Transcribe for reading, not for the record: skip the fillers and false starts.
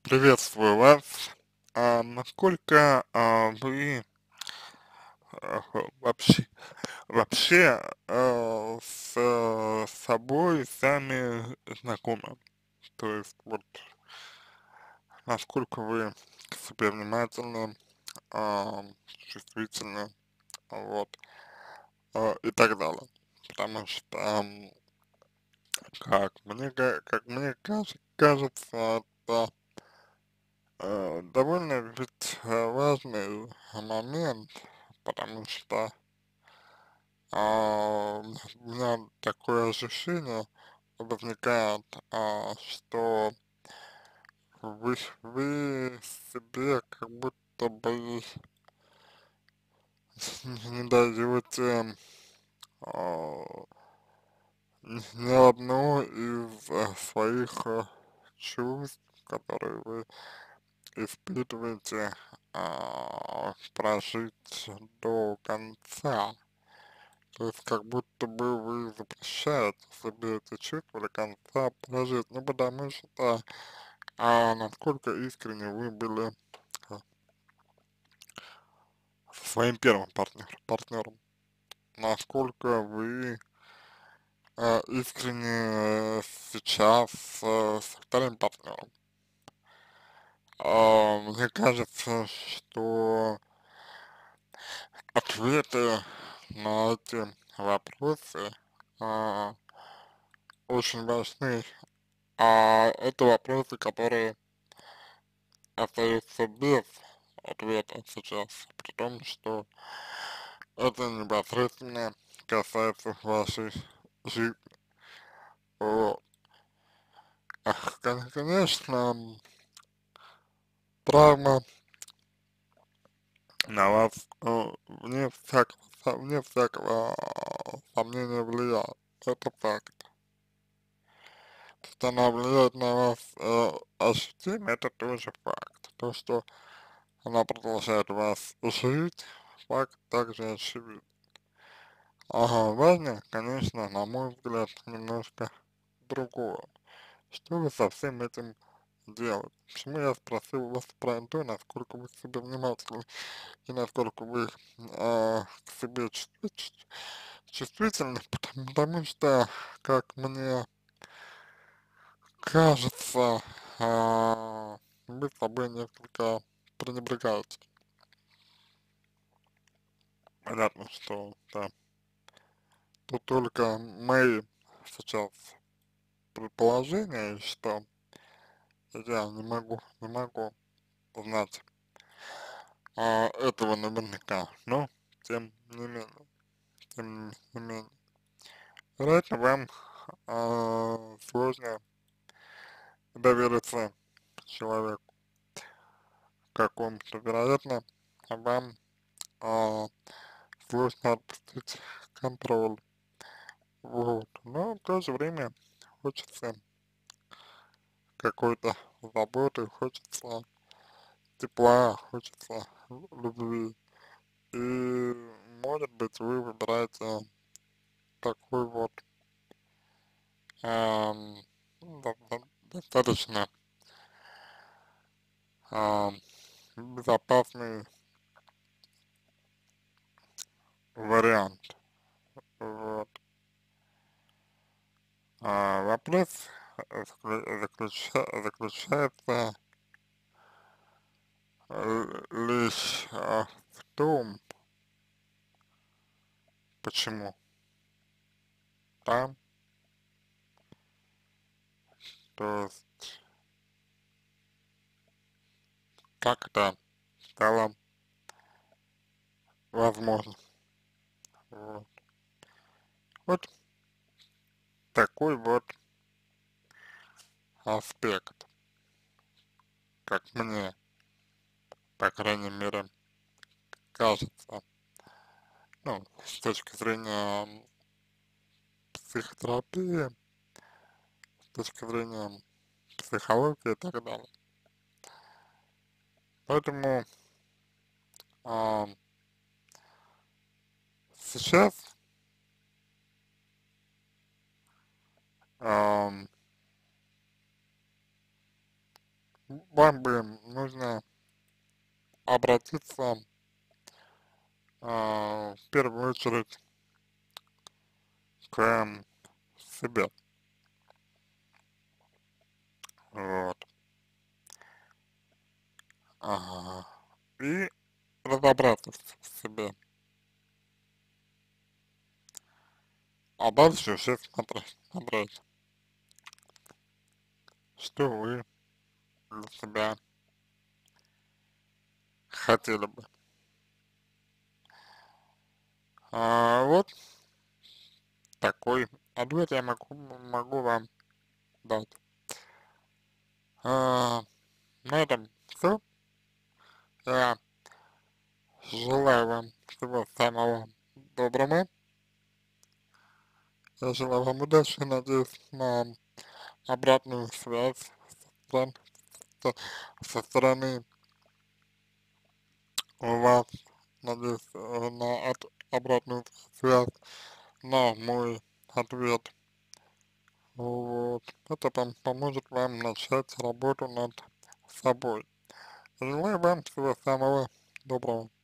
Приветствую вас. Насколько вы вообще, с собой сами знакомы? То есть вот насколько вы к себе внимательны, чувствительны, вот, и так далее. Потому что, кажется, это довольно ведь важный момент, потому что у меня такое ощущение возникает, что вы себе как будто бы не даете а, ни одно из своих чувств, которые вы испытываете, прожить до конца. То есть как будто бы вы запрещаете себе эти чувства до конца прожить. Ну, потому что, насколько искренне вы были а, со своим первым партнером, насколько вы искренне сейчас со вторым партнером. Мне кажется, что ответы на эти вопросы а, очень важны. Это вопросы, которые остаются без ответа сейчас, при том, что это непосредственно касается вашей жизни. Вот. Конечно, травма на вас вне всякого сомнения влияет. Это факт. Что она влияет на вас ощутимо, это тоже факт. То, что она продолжает вас жить, факт также очевиден. Ага, важно, конечно, на мой взгляд, немножко другое. Что вы со всем этим делаете? Почему я спросил вас про то, насколько вы к себе внимательны и насколько вы к себе чувствительны, потому что, как мне кажется, вы собой несколько пренебрегаете. Понятно, что да, тут только мои сейчас предположения, что я не могу знать этого наверняка, но тем не менее, тем не менее. Вероятно, вам сложно довериться человеку какому-то, вероятно, вам а, сложно отпустить контроль, вот, но в то же время хочется какой-то заботы, хочется тепла, хочется любви, и может быть вы выбираете такой вот ам, достаточно ам, безопасный вариант. Вот. Вопрос заключается лишь в том, почему, да, то есть как это стало возможно. Вот, вот такой вот аспект, как мне, по крайней мере, кажется, ну, с точки зрения психотерапии, с точки зрения психологии и так далее. Поэтому а, сейчас ам, вам бы нужно обратиться в первую очередь к себе, вот, ага, и разобраться в себе, а дальше уже смотреть, что вы для себя хотели бы. Вот такой ответ я могу вам дать. А, на этом все. Я желаю вам всего самого доброго. Я желаю вам удачи, надеюсь на обратную связь со, со- со стороны вас, надеюсь на обратную связь на мой ответ. Вот. Это поможет вам начать работу над собой. Желаю вам всего самого доброго.